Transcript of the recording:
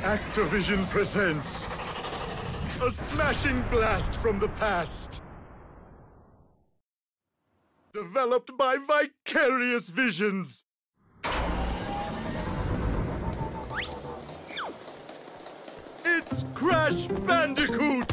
Activision presents a smashing blast from the past. Developed by Vicarious Visions. It's Crash Bandicoot!